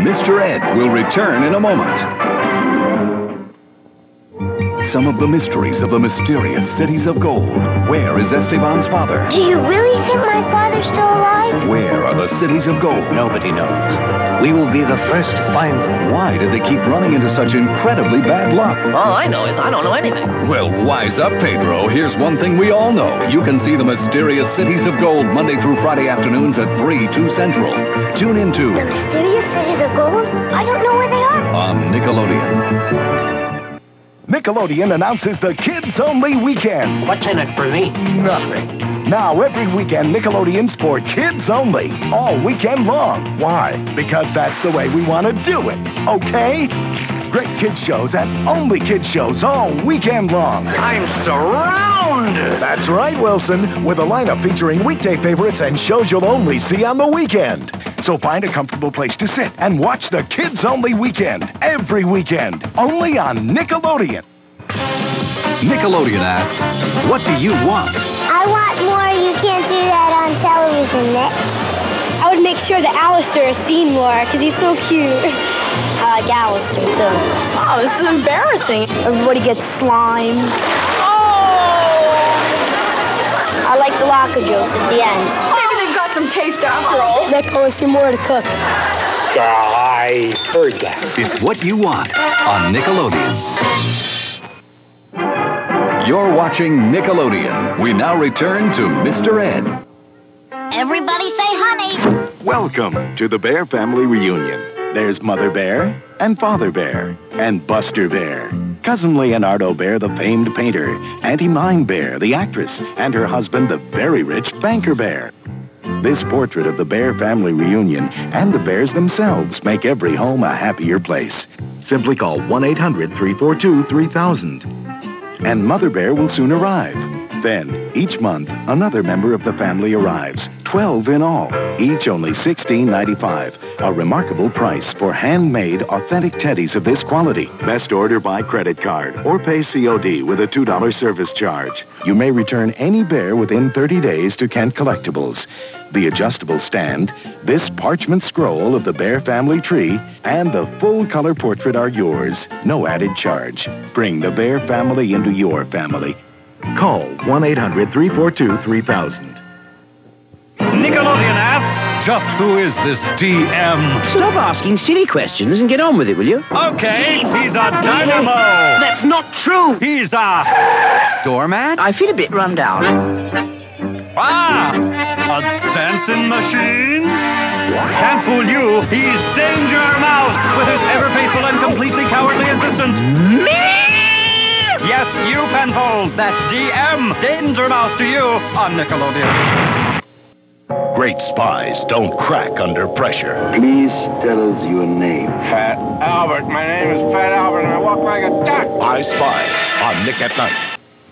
Mr. Ed will return in a moment. Some of the mysteries of the mysterious cities of gold. Where is Esteban's father? Do you really think my father's still alive? Where are the cities of gold? Nobody knows. We will be the first to find them. Why do they keep running into such incredibly bad luck? All I know is I don't know anything. Well, wise up, Pedro. Here's one thing we all know. You can see the mysterious cities of gold Monday through Friday afternoons at 3, 2 Central. Tune into The mysterious cities of gold? I don't know where they are. on Nickelodeon. Nickelodeon announces the kids-only weekend. What's in it for me? Nothing. Now, every weekend, Nickelodeon's for kids only, all weekend long. Why? Because that's the way we want to do it, okay? Great kids shows and only kids shows all weekend long. I'm surrounded. That's right, Wilson, with a lineup featuring weekday favorites and shows you'll only see on the weekend. So find a comfortable place to sit and watch the kids-only weekend, every weekend, only on Nickelodeon. Nickelodeon asks, what do you want? I want more. You can't do that on television, Nick. I would make sure that Alistair is seen more, because he's so cute. I like Alistair, too. Oh, this is embarrassing. Everybody gets slime. I like the locker jokes at the end. Maybe they've got some taste after all. Nick, I want to see more to cook. I heard that. It's what you want on Nickelodeon. You're watching Nickelodeon. We now return to Mr. Ed. Everybody say honey. Welcome to the Bear Family Reunion. There's Mother Bear and Father Bear and Buster Bear, Cousin Leonardo Bear, the famed painter, Auntie Mime Bear, the actress, and her husband, the very rich Banker Bear. This portrait of the Bear Family Reunion and the bears themselves make every home a happier place. Simply call 1-800-342-3000. And Mother Bear will soon arrive. Then, each month, another member of the family arrives, 12 in all, each only $16.95. A remarkable price for handmade, authentic teddies of this quality. Best order by credit card or pay COD with a $2 service charge. You may return any bear within 30 days to Kent Collectibles. The adjustable stand, this parchment scroll of the Bear family tree, and the full-color portrait are yours. No added charge. Bring the Bear family into your family. Call 1-800-342-3000. Nickelodeon asks, just who is this DM? Stop asking silly questions and get on with it, will you? Okay, he's a dynamo. That's not true. He's a doormat? I feel a bit run down. A dancing machine? Can't fool you. He's Danger Mouse with his ever-faithful and completely cowardly assistant. Me? Yes, you, Penfold. That's DM, Danger Mouse to you on Nickelodeon. Great spies don't crack under pressure. Please tell us your name. Fat Albert. My name is Fat Albert, and I walk like a duck. I Spy on Nick at Night.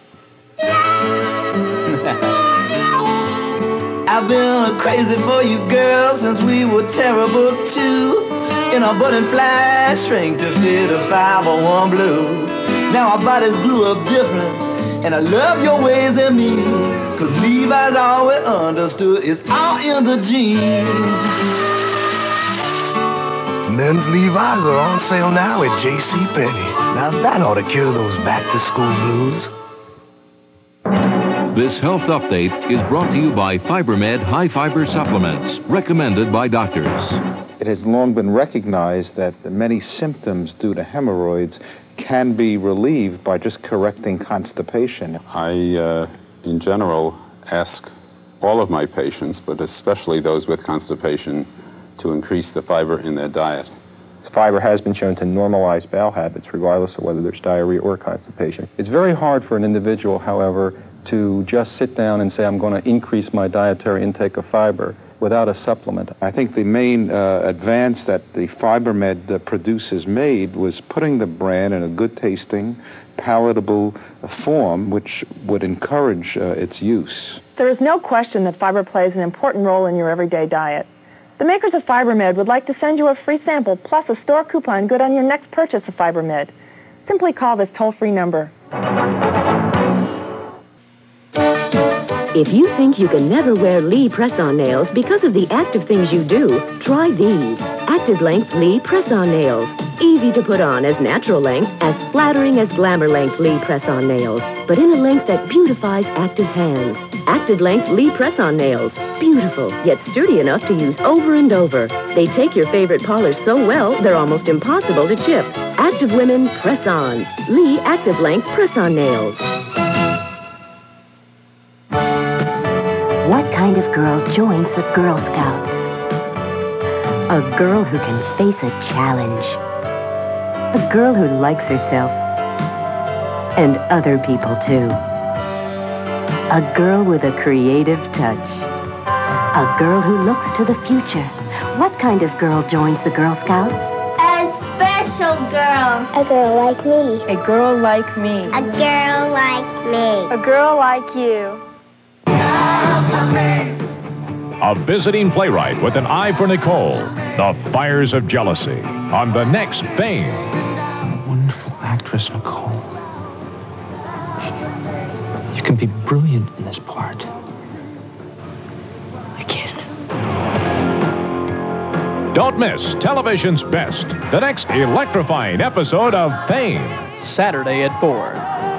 I've been crazy for you girls since we were terrible twos. In a butterfly shrink to fit a 501 blues. Now our bodies grew up different, and I love your ways and means. Cause Levi's always understood it's all in the jeans. Men's Levi's are on sale now at JCPenney. Now that ought to cure those back-to-school blues. This health update is brought to you by FiberMed high-fiber supplements, recommended by doctors. It has long been recognized that many symptoms due to hemorrhoids can be relieved by just correcting constipation. I, in general, ask all of my patients, but especially those with constipation, to increase the fiber in their diet. Fiber has been shown to normalize bowel habits regardless of whether there's diarrhea or constipation. It's very hard for an individual, however, to just sit down and say, I'm going to increase my dietary intake of fiber without a supplement. I think the main advance that the FiberMed producers made was putting the brand in a good-tasting, palatable form, which would encourage its use. There is no question that fiber plays an important role in your everyday diet. The makers of FiberMed would like to send you a free sample plus a store coupon good on your next purchase of FiberMed. Simply call this toll-free number. If you think you can never wear Lee press-on nails because of the active things you do, try these. Active length Lee press-on nails. Easy to put on as natural length, as flattering as glamour length Lee press-on nails, but in a length that beautifies active hands. Active length Lee press-on nails. Beautiful, yet sturdy enough to use over and over. They take your favorite polish so well, they're almost impossible to chip. Active women press on. Lee active length press-on nails. What kind of girl joins the Girl Scouts? A girl who can face a challenge. A girl who likes herself. And other people, too. A girl with a creative touch. A girl who looks to the future. What kind of girl joins the Girl Scouts? A special girl. A girl like me. A girl like me. A girl like me. A girl like you. A visiting playwright with an eye for Nicole. The Fires of Jealousy on the next Fame. Wonderful actress, Nicole. You can be brilliant in this part. I can. Don't miss television's best, the next electrifying episode of Fame. Saturday at 4.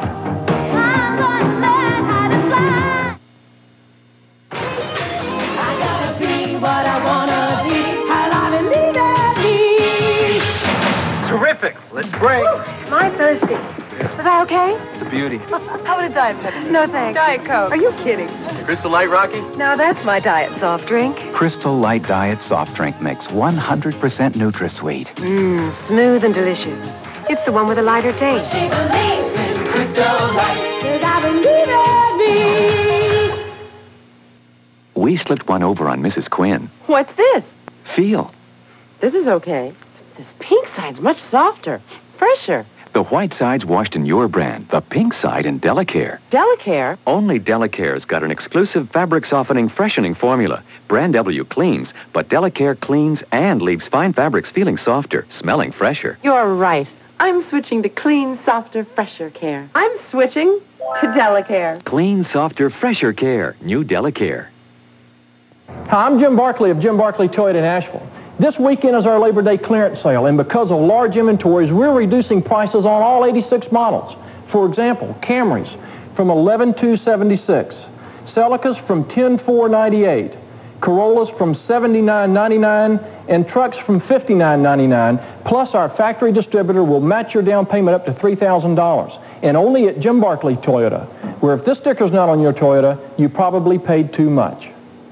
Terrific. Let's break. Am I thirsty? Was I okay? It's a beauty. How about a Diet Pepsi? No, thanks. Diet Coke. Are you kidding? Crystal Light, Rocky? No, that's my diet soft drink. Crystal Light Diet Soft Drink Mix, 100% NutraSweet. Smooth and delicious. It's the one with a lighter taste. She believes in Crystal Light. Cause I believe in me. We slipped one over on Mrs. Quinn. What's this? Feel. This is okay. This pink side's much softer, fresher. The white side's washed in your brand, the pink side in Delicare. Delicare? Only Delicare's got an exclusive fabric softening freshening formula. Brand W cleans, but Delicare cleans and leaves fine fabrics feeling softer, smelling fresher. You're right. I'm switching to clean, softer, fresher care. I'm switching to Delicare. Clean, softer, fresher care. New Delicare. Hi, I'm Jim Barkley of Jim Barkley Toyota in Asheville. This weekend is our Labor Day clearance sale, and because of large inventories, we're reducing prices on all 86 models. For example, Camrys from $11,276, Celicas from $10,498, Corollas from $79.99, and trucks from $59.99. Plus, our factory distributor will match your down payment up to $3,000, and only at Jim Barkley Toyota, where if this sticker's not on your Toyota, you probably paid too much.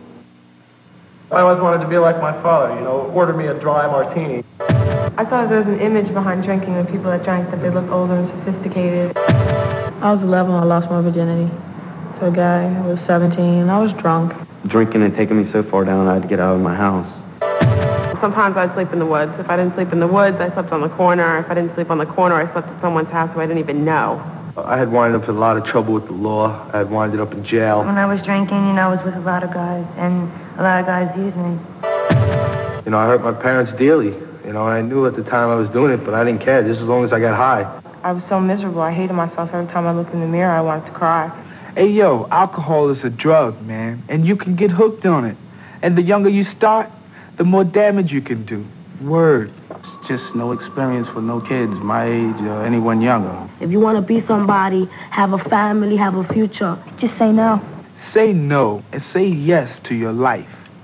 I always wanted to be like my father, order me a dry martini. I saw there was an image behind drinking when people that drank that they look older and sophisticated. I was 11 when I lost my virginity to a guy who was 17, and I was drunk. Drinking had taken me so far down I had to get out of my house. Sometimes I'd sleep in the woods. If I didn't sleep in the woods, I slept on the corner. If I didn't sleep on the corner, I slept at someone's house who I didn't even know. I had wound up in a lot of trouble with the law. I had wound up in jail. When I was drinking, I was with a lot of guys, and a lot of guys used me. I hurt my parents dearly, and I knew at the time I was doing it, but I didn't care, just as long as I got high. I was so miserable. I hated myself. Every time I looked in the mirror, I wanted to cry. Hey, yo, alcohol is a drug, man, and you can get hooked on it. And the younger you start, the more damage you can do. Word. Just no experience for no kids my age or anyone younger. If you want to be somebody, have a family, have a future, just say no. Say no and say yes to your life.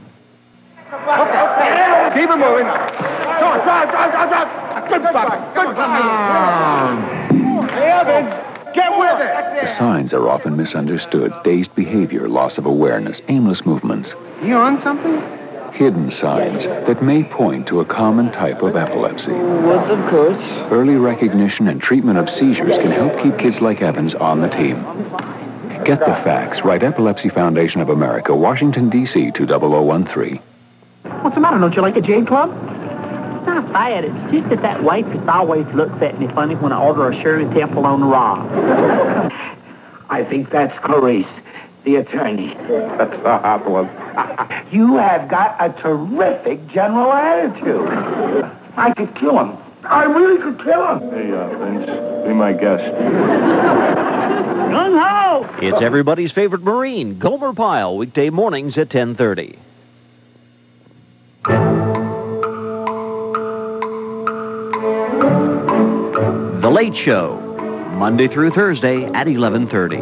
Okay. Keep it moving. Go on, drive. Good fuck. Hey, Evans, get with it. The signs are often misunderstood. Dazed behavior, loss of awareness, aimless movements. You on something? Hidden signs that may point to a common type of epilepsy. What's up, Coach? Early recognition and treatment of seizures can help keep kids like Evans on the team. Get the facts. Write Epilepsy Foundation of America, Washington, D.C. 20013. What's the matter? Don't you like a Jade Club? It's not bad. It's just that waitress always looks at me funny when I order a Shirley Temple on the raw. I think that's Clarice, the attorney. That's a hot one. You have got a terrific general attitude. I could kill him. I really could kill her. Hey, Vince, be my guest. Gung-ho! It's everybody's favorite Marine, Gomer Pyle, weekday mornings at 10:30. The Late Show, Monday through Thursday at 11:30.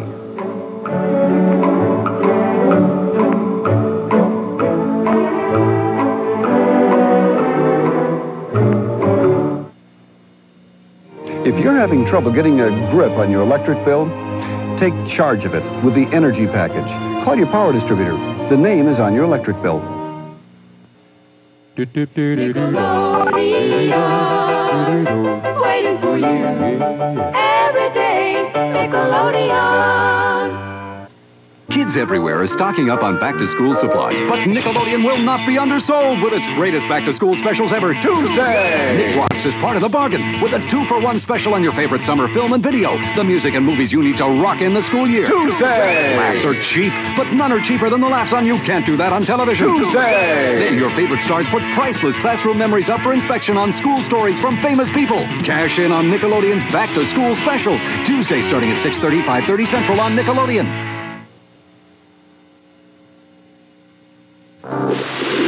If you're having trouble getting a grip on your electric bill, take charge of it with the Energy Package. Call your power distributor. The name is on your electric bill. Waiting for you every day, Nickelodeon. Kids everywhere are stocking up on back-to-school supplies, but Nickelodeon will not be undersold with its greatest back-to-school specials ever, Tuesday! Nick Rocks is part of the bargain with a 2-for-1 special on your favorite summer film and video, the music and movies you need to rock in the school year. Tuesday! Laughs are cheap, but none are cheaper than the laughs on You Can't Do That on Television. Tuesday! Then your favorite stars put priceless classroom memories up for inspection on school stories from famous people. Cash in on Nickelodeon's back-to-school specials, Tuesday starting at 6:30, 5:30 Central on Nickelodeon.